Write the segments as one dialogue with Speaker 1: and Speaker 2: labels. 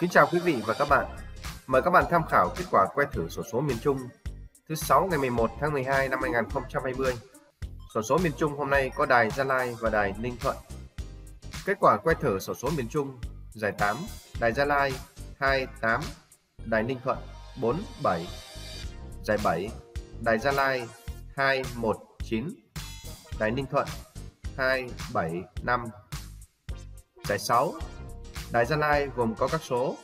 Speaker 1: Kính chào quý vị và các bạn. Mời các bạn tham khảo kết quả que thử xổ số miền Trung thứ 6 ngày 11 tháng 12 năm 2020. Xổ số miền Trung hôm nay có đài Gia Lai và đài Ninh Thuận. Kết quả que thử xổ số miền Trung: giải 8, đài Gia Lai 28, đài Ninh Thuận 47. Giải 7, đài Gia Lai 219, đài Ninh Thuận 275. Giải 6, đài Gia Lai gồm có các số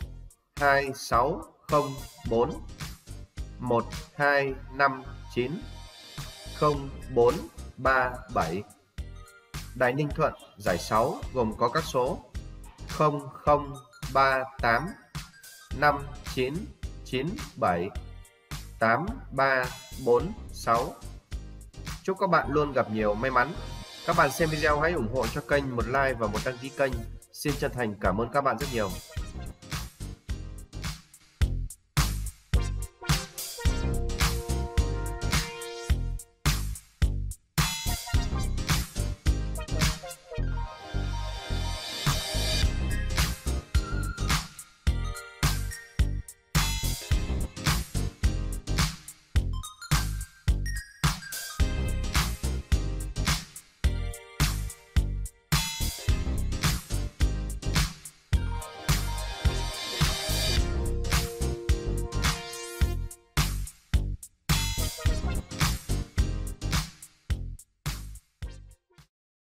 Speaker 1: 2604, 1259, 0437. Đài Ninh Thuận giải 6 gồm có các số 0038, 5997, 8346. Chúc các bạn luôn gặp nhiều may mắn. Các bạn xem video hãy ủng hộ cho kênh một like và một đăng ký kênh. Xin chân thành cảm ơn các bạn rất nhiều.